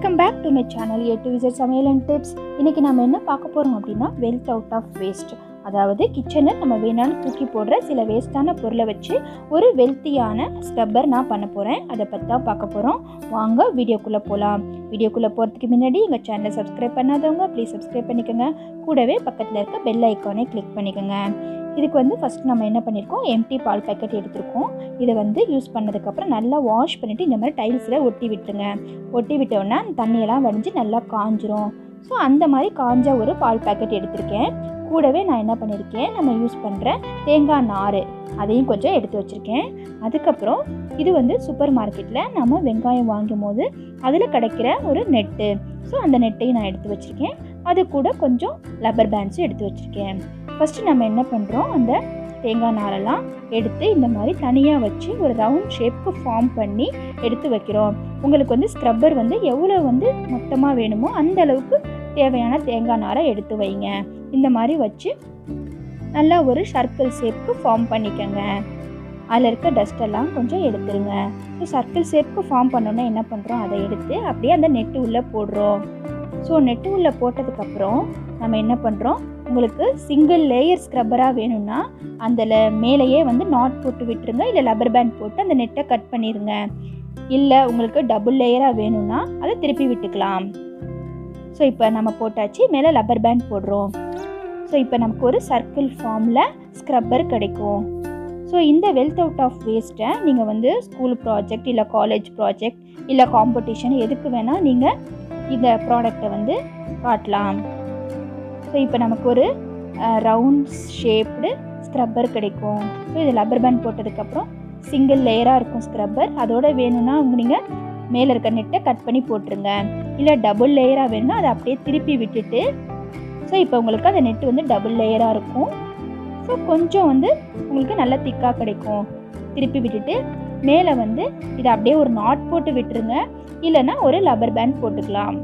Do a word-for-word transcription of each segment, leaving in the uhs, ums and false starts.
Welcome back to my channel A to Z சமையல் and tips. இன்னைக்கு நாம என்ன பார்க்க போறோம் அப்படினா wealth out of waste. அதாவது கிச்சன்ல நம்ம வேணாலும் தூக்கி போடுற சில வேஸ்டான பொருளை வச்சு ஒரு வெல்த்தியான ஸ்க்ரப்பர் நான் பண்ண போறேன். அத பத்தி தான் பார்க்க போறோம். வாங்க வீடியோக்குள்ள போலாம். வீடியோக்குள்ள போறதுக்கு முன்னாடி எங்க சேனலை சப்ஸ்கிரைப் பண்ணாதவங்க ப்ளீஸ் சப்ஸ்கிரைப் பண்ணிக்கங்க. கூடவே பக்கத்துல இருக்க பெல் ஐகானை கிளிக் பண்ணிக்கங்க. இதுக்கு வந்து ஃபர்ஸ்ட் நம்ம என்ன பண்ணிருக்கோம், எம்டி பால் பாக்கெட் எடுத்துருக்கோம். இதை வந்து யூஸ் பண்ணதுக்கு அப்புறம் நல்லா வாஷ் பண்ணிட்டு இந்த மாதிரி டைல்ஸ்ல ஒட்டி விட்டுருங்க. ஒட்டி விட்டோம்னா தண்ணியெல்லாம் வடிஞ்சு நல்லா காஞ்சிரும். ஸோ அந்த மாதிரி காஞ்ச ஒரு பால் பாக்கெட் எடுத்திருக்கேன். கூடவே நான் என்ன பண்ணியிருக்கேன், நம்ம யூஸ் பண்ணுற தேங்காய் நார் அதையும் கொஞ்சம் எடுத்து வச்சுருக்கேன். அதுக்கப்புறம் இது வந்து சூப்பர் மார்க்கெட்டில் நம்ம வெங்காயம் வாங்கும் போது அதில் கிடைக்கிற ஒரு நெட்டு. ஸோ அந்த நெட்டையும் நான் எடுத்து வச்சுருக்கேன். அது கூட கொஞ்சம் ரப்பர் பேண்ட்ஸும் எடுத்து வச்சுருக்கேன். ஃபஸ்ட்டு நம்ம என்ன பண்ணுறோம், அந்த தேங்காய் நாரெல்லாம் எடுத்து இந்த மாதிரி தனியாக வச்சு ஒரு ரவுண்ட் ஷேப்புக்கு ஃபார்ம் பண்ணி எடுத்து வைக்கிறோம். உங்களுக்கு வந்து ஸ்க்ரப்பர் வந்து எவ்வளோ வந்து மொத்தமாக வேணுமோ அந்த அளவுக்கு தேவையான தேங்காய் நாரை எடுத்து வைங்க. இந்த மாதிரி வச்சு நல்லா ஒரு சர்க்கிள் ஷேப்புக்கு ஃபார்ம் பண்ணிக்கோங்க. அதில் இருக்க டஸ்டெல்லாம் கொஞ்சம் எடுத்துருங்க. ஸோ சர்க்கிள் ஷேப்புக்கு ஃபார்ம் பண்ணோன்னா என்ன பண்ணுறோம், அதை எடுத்து அப்படியே அந்த நெட்டு உள்ளே போடுறோம். ஸோ நெட்டு உள்ளே போட்டதுக்கப்புறம் நம்ம என்ன பண்ணுறோம், உங்களுக்கு சிங்கிள் லேயர் ஸ்க்ரப்பராக வேணும்னா அதில் மேலேயே வந்து நாட் போட்டு விட்டுருங்க, இல்லை ரப்பர் பேண்ட் போட்டு அந்த நெட்டை கட் பண்ணிடுங்க. இல்லை உங்களுக்கு டபுள் லேயராக வேணும்னா அதை திருப்பி விட்டுக்கலாம். ஸோ இப்போ நம்ம போட்டாச்சு, மேலே ரப்பர் பேண்ட் போடுறோம். ஸோ இப்போ நமக்கு ஒரு சர்க்கிள் ஃபார்மில் ஸ்க்ரப்பர் கிடைக்கும். ஸோ இந்த வெல்த் அவுட் ஆஃப் வேஸ்ட்டை நீங்கள் வந்து ஸ்கூல் ப்ராஜெக்ட் இல்லை காலேஜ் ப்ராஜெக்ட் இல்லை காம்படிஷன் எதுக்கு வேணால் நீங்கள் இந்த ப்ராடக்டை வந்து காட்டலாம். ஸோ இப்போ நமக்கு ஒரு ரவுண்ட் ஷேப்டு ஸ்க்ரப்பர் கிடைக்கும். ஸோ இது ரப்பர் பேண்ட் போட்டதுக்கப்புறம் சிங்கிள் லேயராக இருக்கும் ஸ்க்ரப்பர். அதோட வேணும்னா அவங்க நீங்கள் மேலே இருக்க நெட்டை கட் பண்ணி போட்டுருங்க. இல்லை டபுள் லேயராக வேணும்னா அதை அப்படியே திருப்பி விட்டுட்டு, ஸோ இப்போ உங்களுக்கு அந்த நெட்டு வந்து டபுள் லேயராக இருக்கும். ஸோ கொஞ்சம் வந்து உங்களுக்கு நல்லா திக்காக கிடைக்கும். திருப்பி விட்டுட்டு மேலே வந்து இதை அப்படியே ஒரு நாட் போட்டு விட்டுருங்க, இல்லைன்னா ஒரு ரப்பர் பேண்ட் போட்டுக்கலாம்.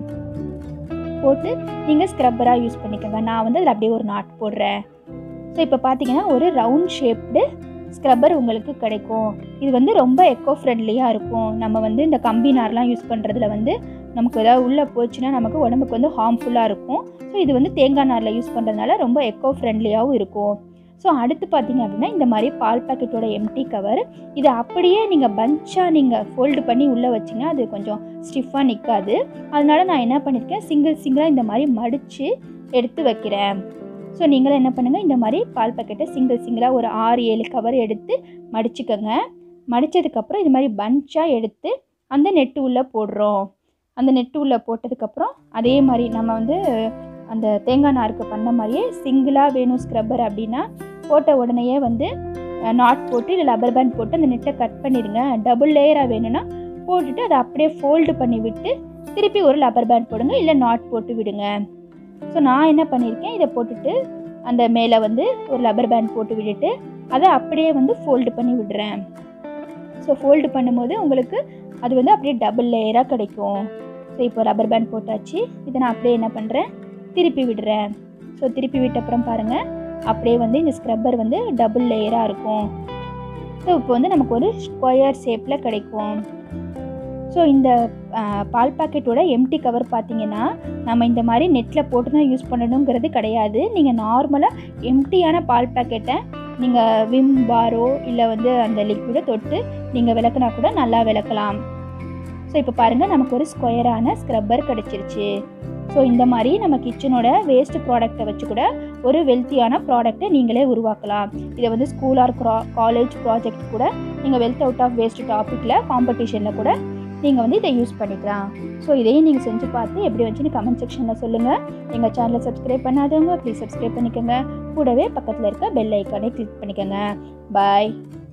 போட்டு நீங்கள் ஸ்க்ரப்பராக யூஸ் பண்ணிக்கோங்க. நான் வந்து அதில் அப்படியே ஒரு நாட் போடுறேன். ஸோ இப்போ பார்த்தீங்கன்னா ஒரு ரவுண்ட் ஷேப்டு ஸ்க்ரப்பர் உங்களுக்கு கிடைக்கும். இது வந்து ரொம்ப எக்கோ ஃப்ரெண்ட்லியாக இருக்கும். நம்ம வந்து இந்த கம்பி நார்லாம் யூஸ் பண்ணுறதுல வந்து நமக்கு ஏதாவது உள்ளே போச்சுன்னா நமக்கு உடம்புக்கு வந்து ஹார்ம்ஃபுல்லாக இருக்கும். ஸோ இது வந்து தேங்காய் நாரில் யூஸ் பண்ணுறதுனால ரொம்ப எக்கோ ஃப்ரெண்ட்லியாகவும் இருக்கும். ஸோ அடுத்து பார்த்தீங்க அப்படின்னா இந்த மாதிரி பால் பாக்கெட்டோட எம்டி கவர், இதை அப்படியே நீங்கள் பஞ்சாக நீங்கள் ஃபோல்டு பண்ணி உள்ளே வச்சிங்கன்னா அது கொஞ்சம் ஸ்டிஃபாக நிற்காது. அதனால நான் என்ன பண்ணியிருக்கேன், சிங்கிள் சிங்கிளாக இந்த மாதிரி மடித்து எடுத்து வைக்கிறேன். ஸோ நீங்களும் என்ன பண்ணுங்கள், இந்த மாதிரி பால் பாக்கெட்டை சிங்கிள் சிங்கிளாக ஒரு ஆறு ஏழு கவர் எடுத்து மடிச்சுக்கோங்க. மடித்ததுக்கப்புறம் இது மாதிரி பஞ்சாக எடுத்து அந்த நெட்டு உள்ளே போடுறோம். அந்த நெட்டு உள்ளே போட்டதுக்கப்புறம் அதே மாதிரி நம்ம வந்து அந்த தேங்காய் நாருக்கு பண்ண மாதிரியே சிங்கிளாக வேணும் ஸ்க்ரப்பர் அப்படின்னா போட்ட உடனேயே வந்து நாட் போட்டு இல்லை ரப்பர் பேண்ட் போட்டு அந்த நெட்டை கட் பண்ணிடுங்க. டபுள் லேயராக வேணும்னா போட்டுட்டு அதை அப்படியே ஃபோல்டு பண்ணி விட்டு திருப்பி ஒரு ரப்பர் பேண்ட் போடுங்க, இல்லை நாட் போட்டு விடுங்க. ஸோ நான் என்ன பண்ணியிருக்கேன், இதை போட்டுட்டு அந்த மேலே வந்து ஒரு ரப்பர் பேண்ட் போட்டு விட்டுட்டு அதை அப்படியே வந்து ஃபோல்டு பண்ணி விடுறேன். ஸோ ஃபோல்டு பண்ணும்போது உங்களுக்கு அது வந்து அப்படியே டபுள் லேயராக கிடைக்கும். ஸோ இப்போ ரப்பர் பேண்ட் போட்டாச்சு. இதை நான் அப்படியே என்ன பண்ணுறேன், திருப்பி விடுறேன். ஸோ திருப்பி விட்ட அப்புறம் பாருங்கள், அப்படியே வந்து இந்த ஸ்க்ரப்பர் வந்து டபுள் லேயராக இருக்கும். ஸோ இப்போ வந்து நமக்கு ஒரு ஸ்கொயர் ஷேப்பில் கிடைக்கும். ஸோ இந்த பால் பாக்கெட்டோட எம்டி கவர் பார்த்தீங்கன்னா நம்ம இந்த மாதிரி நெட்டில் போட்டு தான் யூஸ் பண்ணணுங்கிறது கிடையாது. நீங்கள் நார்மலாக எம்டியான பால் பாக்கெட்டை நீங்கள் விம் பாரோ இல்லை வந்து அந்த லிக்விடை தொட்டு நீங்கள் விளக்குனா கூட நல்லா விளக்கலாம். ஸோ இப்போ பாருங்கள், நமக்கு ஒரு ஸ்கொயரான ஸ்க்ரப்பர் கிடச்சிருச்சு. ஸோ இந்த மாதிரி நம்ம கிச்சனோட வேஸ்ட் ப்ராடக்டை வச்சு கூட ஒரு வெல்த்தியான ப்ராடக்டை நீங்களே உருவாக்கலாம். இதை வந்து ஸ்கூல் ஆர் காலேஜ் ப்ராஜெக்ட் கூட நீங்கள் வெல்த் அவுட் ஆஃப் வேஸ்ட் டாப்பிக்கில் காம்படிஷனில் கூட நீங்கள் வந்து இதை யூஸ் பண்ணிக்கலாம். ஸோ இதையும் நீங்கள் செஞ்சு பார்த்து எப்படி வந்துச்சுன்னு கமெண்ட் செக்ஷனில் சொல்லுங்கள். எங்கள் சேனலை சப்ஸ்கிரைப் பண்ணாதவங்க ப்ளீஸ் சப்ஸ்கிரைப் பண்ணிக்கோங்க. கூடவே பக்கத்தில் இருக்க பெல் ஐக்கானை கிளிக் பண்ணிக்கோங்க. பாய்.